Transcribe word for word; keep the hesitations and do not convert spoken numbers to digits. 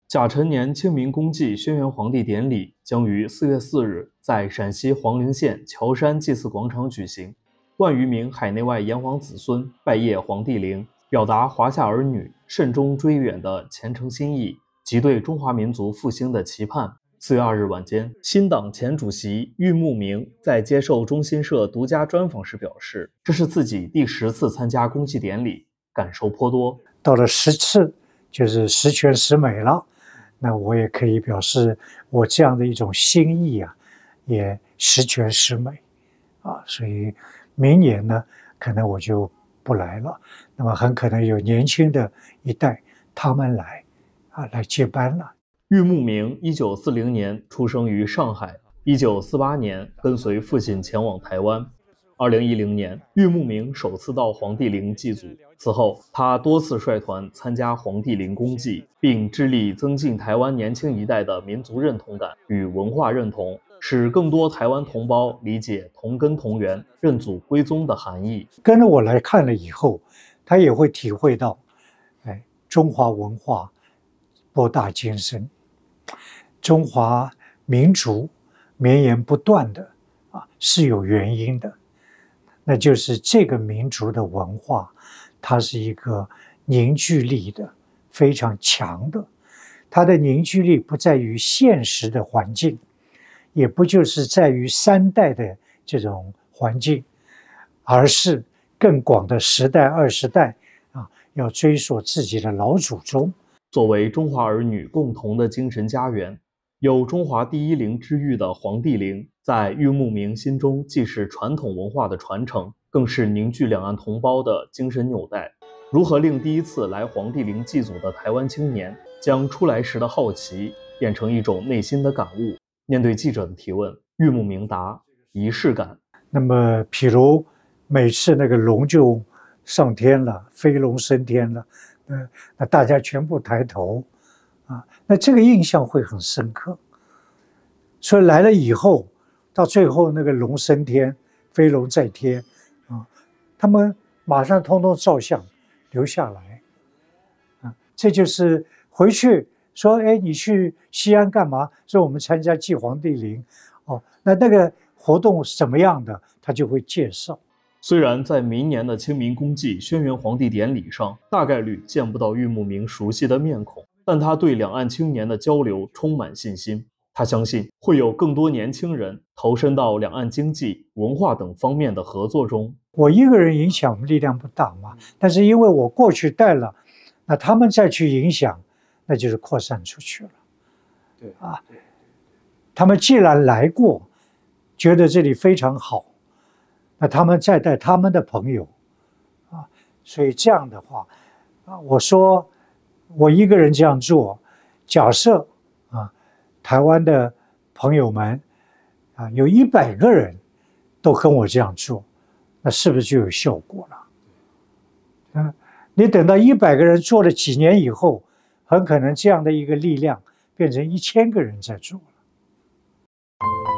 甲辰年清明公祭轩辕皇帝典礼将于四月四日在陕西黄陵县乔山祭祀广场举行，万余名海内外炎黄子孙拜谒皇帝陵，表达华夏儿女慎终追远的虔诚心意及对中华民族复兴的期盼。四月二日晚间，新党前主席郁慕明在接受中新社独家专访时表示，这是自己第十次参加公祭典礼，感受颇多。 到了十次，就是十全十美了。那我也可以表示我这样的一种心意啊，也十全十美啊。所以明年呢，可能我就不来了。那么很可能有年轻的一代他们来啊，来接班了。 郁慕明一九四零年出生于上海，一九四八年跟随父亲前往台湾。二零一零年，郁慕明首次到黄帝陵祭祖。此后，他多次率团参加黄帝陵公祭，并致力增进台湾年轻一代的民族认同感与文化认同，使更多台湾同胞理解同根同源、认祖归宗的含义。 跟着我来看了以后，他也会体会到，哎，中华文化博大精深，中华民族绵延不断的啊，是有原因的。那就是这个民族的文化，它是一个凝聚力的非常强的，它的凝聚力不在于现实的环境，也不就是在于三代的这种环境，而是更广的十代、二十代啊，要追溯自己的老祖宗。 作为中华儿女共同的精神家园，有中华第一陵之誉的黄帝陵，在郁慕明心中既是传统文化的传承，更是凝聚两岸同胞的精神纽带。如何令第一次来黄帝陵祭祖的台湾青年将出来时的好奇变成一种内心的感悟？面对记者的提问，郁慕明答：仪式感。 那么，譬如每次那个龙就上天了，飞龙升天了，呃，那大家全部抬头啊，那这个印象会很深刻。所以来了以后，到最后那个龙升天，飞龙在天啊，他们马上通通照相留下来啊，这就是回去说，哎，你去西安干嘛？说我们参加祭黄帝陵，哦，那那个活动是怎么样的，他就会介绍。 虽然在明年的清明公祭轩辕皇帝典礼上，大概率见不到郁慕明熟悉的面孔，但他对两岸青年的交流充满信心。他相信会有更多年轻人投身到两岸经济、文化等方面的合作中。 我一个人影响力量不大嘛，但是因为我过去带了，那他们再去影响，那就是扩散出去了。对啊，他们既然来过，觉得这里非常好，那他们再带他们的朋友啊，所以这样的话啊，我说我一个人这样做，假设啊，台湾的朋友们啊，有一百个人都跟我这样做，那是不是就有效果了？嗯，你等到一百个人做了几年以后，很可能这样的一个力量变成一千个人在做了。